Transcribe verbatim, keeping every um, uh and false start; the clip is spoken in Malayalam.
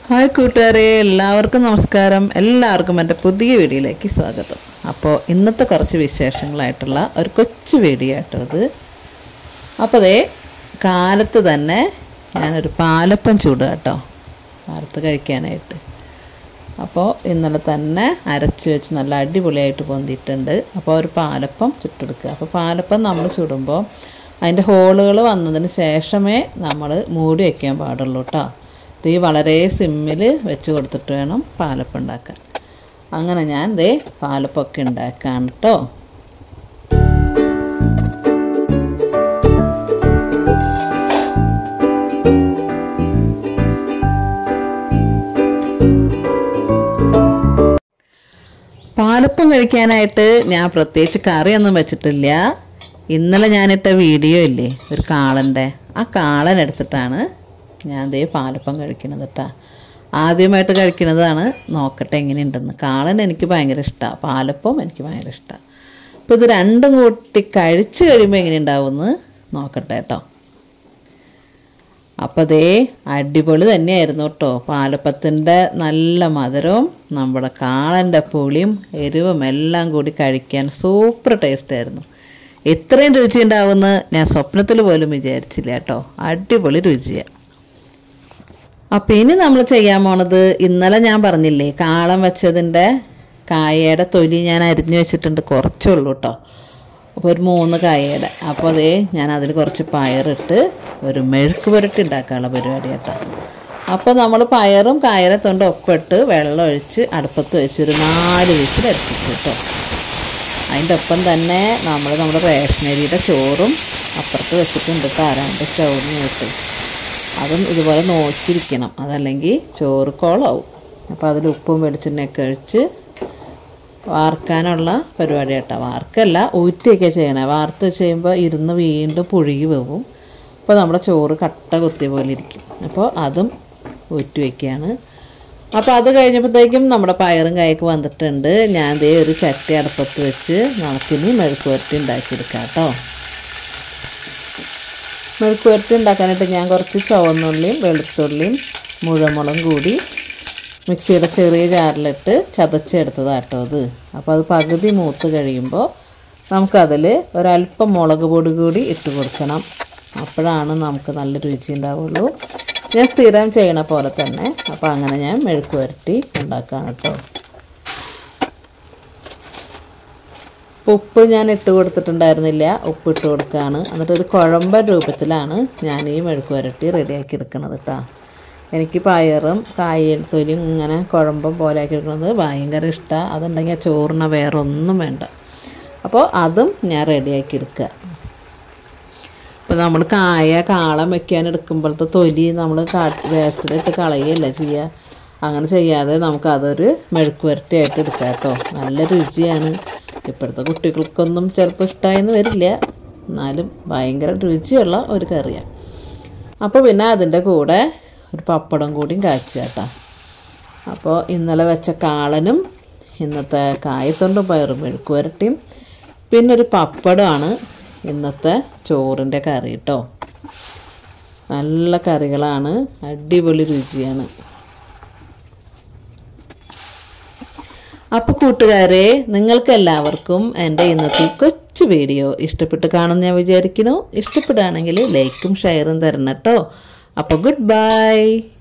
ഹായ് കൂട്ടുകാരെ, എല്ലാവർക്കും നമസ്കാരം. എല്ലാവർക്കും എൻ്റെ പുതിയ വീഡിയോയിലേക്ക് സ്വാഗതം. അപ്പോൾ ഇന്നത്തെ കുറച്ച് വിശേഷങ്ങളായിട്ടുള്ള ഒരു കൊച്ചു വീഡിയോ ആട്ടോ ഇത്. അപ്പോൾ അതേ കാലത്ത് തന്നെ ഞാനൊരു പാലപ്പം ചൂടുക കേട്ടോ, കാലത്ത് കഴിക്കാനായിട്ട്. അപ്പോൾ ഇന്നലെ തന്നെ അരച്ച് വെച്ച് നല്ല അടിപൊളിയായിട്ട് പൊന്തിയിട്ടുണ്ട്. അപ്പോൾ ഒരു പാലപ്പം ചുട്ടെടുക്കുക. അപ്പോൾ പാലപ്പം നമ്മൾ ചുടുമ്പോൾ അതിൻ്റെ ഹോളുകൾ വന്നതിന് ശേഷമേ നമ്മൾ മൂടി വയ്ക്കാൻ പാടുള്ളൂ കേട്ടോ. തീ വളരെ സിമ്മിൽ വെച്ച് കൊടുത്തിട്ട് വേണം പാലപ്പം ഉണ്ടാക്കാൻ. അങ്ങനെ ഞാൻ ദേ പാലപ്പമൊക്കെ ഉണ്ടാക്കുകയാണ് കേട്ടോ. പാലപ്പം കഴിക്കാനായിട്ട് ഞാൻ പ്രത്യേകിച്ച് കറിയൊന്നും വെച്ചിട്ടില്ല. ഇന്നലെ ഞാനിട്ട വീഡിയോ ഇല്ലേ, ഒരു കാളൻ്റെ, ആ കാളൻ എടുത്തിട്ടാണ് ഞാൻ ദേ പാലപ്പം കഴിക്കണത് കേട്ടോ. ആദ്യമായിട്ട് കഴിക്കണതാണ്, നോക്കട്ടെ എങ്ങനെയുണ്ടെന്ന്. കാളൻ എനിക്ക് ഭയങ്കര ഇഷ്ടമാണ്, പാലപ്പം എനിക്ക് ഭയങ്കര ഇഷ്ടമാണ്. അപ്പോൾ ഇത് രണ്ടും കൂട്ടി കഴിച്ച് കഴിയുമ്പോൾ എങ്ങനെ ഉണ്ടാവുമെന്ന് നോക്കട്ടെ കേട്ടോ. അപ്പോൾ ദേ അടിപൊളി തന്നെയായിരുന്നു കേട്ടോ. പാലപ്പത്തിൻ്റെ നല്ല മധുരവും നമ്മുടെ കാളൻ്റെ പുളിയും എരിവും എല്ലാം കൂടി കഴിക്കാൻ സൂപ്പർ ടേസ്റ്റായിരുന്നു. ഇത്രയും രുചി ഉണ്ടാവുമെന്ന് ഞാൻ സ്വപ്നത്തിൽ പോലും വിചാരിച്ചില്ല കേട്ടോ. അടിപൊളി രുചിയാണ്. അപ്പോൾ ഇനി നമ്മൾ ചെയ്യാൻ പോണത്, ഇന്നലെ ഞാൻ പറഞ്ഞില്ലേ കാളം വെച്ചതിൻ്റെ കായയുടെ തൊലി ഞാൻ അരിഞ്ഞു വെച്ചിട്ടുണ്ട്, കുറച്ചേ ഉള്ളൂ കേട്ടോ. അപ്പോൾ ഒരു മൂന്ന് കായയുടെ. അപ്പോൾ അതേ ഞാൻ അതിൽ കുറച്ച് പയറിട്ട് ഒരു മെഴുക്ക് പുരട്ടി ഉണ്ടാക്കാനുള്ള പരിപാടി കേട്ടോ. അപ്പോൾ നമ്മൾ പയറും കായയുടെ തൊണ്ടും ഒക്കെ ഇട്ട് വെള്ളം ഒഴിച്ച് അടുപ്പത്ത് വെച്ച് ഒരു നാല് വിസിൽ അടിപ്പിച്ചു കേട്ടോ. അതിൻ്റെ ഒപ്പം തന്നെ നമ്മൾ നമ്മുടെ റേഷനരിയുടെ ചോറും അപ്പുറത്ത് വെച്ചിട്ടുണ്ട് കേട്ടോ, രണ്ട് സ്റ്റൗവിന് വെച്ച്. അതും ഇതുപോലെ നോക്കിയിരിക്കണം, അതല്ലെങ്കിൽ ചോറ് കോളാവും. അപ്പോൾ അതിൽ ഉപ്പും വെളിച്ചെണ്ണയൊക്കെ ഒഴിച്ച് വാർക്കാനുള്ള പരിപാടി കേട്ടോ. വാർക്കല്ല, ഊറ്റിയൊക്കെ ചെയ്യണേ. വാർത്ത് ചെയ്യുമ്പോൾ ഇരുന്ന് വീണ്ടും പുഴുകി പോവും. അപ്പോൾ നമ്മുടെ ചോറ് കട്ട കുത്തിയ പോലെ ഇരിക്കും. അപ്പോൾ അതും ഊറ്റി വയ്ക്കുകയാണ്. അപ്പോൾ അത് കഴിഞ്ഞപ്പോഴത്തേക്കും നമ്മുടെ പയറും കായൊക്കെ വന്നിട്ടുണ്ട്. ഞാൻ ദേ ഒരു ചട്ടി അടുപ്പത്ത് വെച്ച് നമുക്കിനി മെഴുക്ക് പുരട്ടി ഉണ്ടാക്കിയെടുക്കാം കേട്ടോ. മെഴുക്ക് പുരട്ടി ഉണ്ടാക്കാനായിട്ട് ഞാൻ കുറച്ച് ചുവന്നുള്ളിയും വെളുത്തുള്ളിയും മുഴുവൻ കൂടി മിക്സിയുടെ ചെറിയ ജാറിലിട്ട് ചതച്ചെടുത്തതാണ് കേട്ടോ അത്. അപ്പോൾ അത് പകുതി മൂത്ത് കഴിയുമ്പോൾ നമുക്കതിൽ ഒരല്പം മുളക് പൊടി കൂടി ഇട്ട് കൊടുക്കണം. അപ്പോഴാണ് നമുക്ക് നല്ല രുചി ഉണ്ടാവുള്ളൂ. ഞാൻ സ്ഥിരം ചെയ്യണ പോലെ തന്നെ. അപ്പോൾ അങ്ങനെ ഞാൻ മെഴുക്ക് പുരട്ടി ഉണ്ടാക്കുകയാണ് കേട്ടോ. ഉപ്പ് ഞാൻ ഇട്ട് കൊടുത്തിട്ടുണ്ടായിരുന്നില്ല, ഉപ്പ് ഇട്ട് കൊടുക്കുകയാണ്. എന്നിട്ടൊരു കുഴമ്പൻ രൂപത്തിലാണ് ഞാൻ ഈ മെഴുക്ക് പുരട്ടി റെഡിയാക്കി എടുക്കണത് കേട്ടോ. എനിക്ക് പയറും കായും തൊലിയും ഇങ്ങനെ കുഴമ്പം പോലെ ആക്കി എടുക്കുന്നത് ഭയങ്കര ഇഷ്ടമാണ്. അതുണ്ടെങ്കിൽ ചോറിന് വേറെ ഒന്നും വേണ്ട. അപ്പോൾ അതും ഞാൻ റെഡിയാക്കി എടുക്കുക. അപ്പോൾ നമ്മൾ കായ കാളം വെക്കാൻ എടുക്കുമ്പോഴത്തെ തൊലി നമ്മൾ കാ വേസ്റ്റിലിട്ട് കളയുകയല്ല ചെയ്യുക. അങ്ങനെ ചെയ്യാതെ നമുക്കതൊരു മെഴുക്ക് പുരട്ടിയായിട്ട് എടുക്കാം കേട്ടോ. നല്ല രുചിയാണ്. ഇപ്പോഴത്തെ കുട്ടികൾക്കൊന്നും ചിലപ്പോൾ ഇഷ്ടമായെന്ന് വരില്ല, എന്നാലും ഭയങ്കര രുചിയുള്ള ഒരു കറിയാണ്. അപ്പോൾ പിന്നെ അതിൻ്റെ കൂടെ ഒരു പപ്പടം കൂടിയും കാച്ചുക കേട്ടോ. അപ്പോൾ ഇന്നലെ വെച്ച കാളനും ഇന്നത്തെ കായത്തൊണ്ടും പയറും മെഴുക്ക് പുരട്ടിയും പിന്നെ ഒരു പപ്പടമാണ് ഇന്നത്തെ ചോറിൻ്റെ കറി കേട്ടോ. നല്ല കറികളാണ്, അടിപൊളി രുചിയാണ്. അപ്പോൾ കൂട്ടുകാരെ, നിങ്ങൾക്ക് എല്ലാവർക്കും എൻ്റെ ഇന്നത്തെ കൊച്ചു വീഡിയോ ഇഷ്ടപ്പെട്ട് കാണുമെന്ന് ഞാൻ വിചാരിക്കുന്നു. ഇഷ്ടപ്പെടുകയാണെങ്കിൽ ലൈക്കും ഷെയറും തരണം കേട്ടോ. അപ്പോൾ ഗുഡ് ബൈ.